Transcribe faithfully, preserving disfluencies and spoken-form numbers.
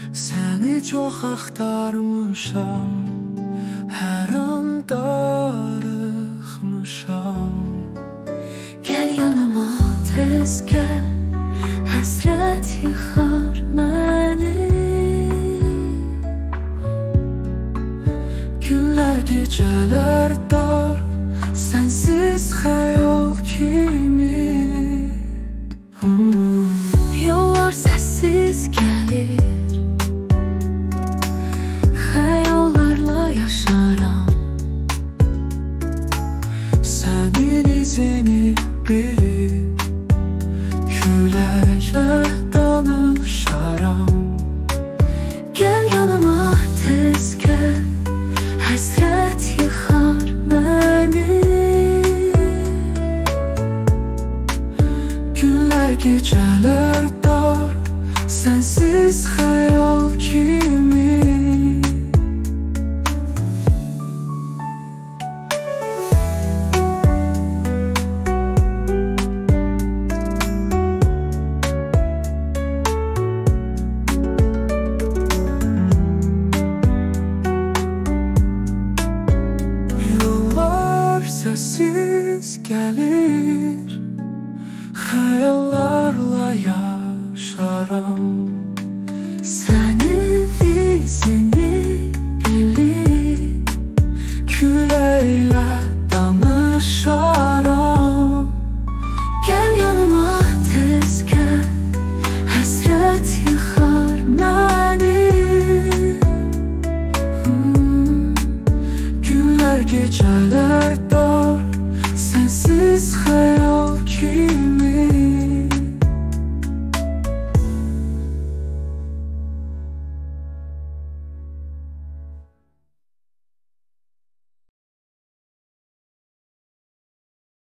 Səni çox axtarmışam, hər an darıxmışam. Gəl yanıma tez gəl, həsrət yıxar məni. Günlər gecələr dar, sənsiz xəyal kimi. hmm. Yollar səssiz gəlir, xəyallarla yaşaram. Sənin izini bilir, küləklə danışaram. Gəl yanıma tez gəl, həsrət yıxar məni. Günlər gecələr dar, sənsiz xəyal kimi. Yollar sessiz gəlir, xəyallarla yaşaram.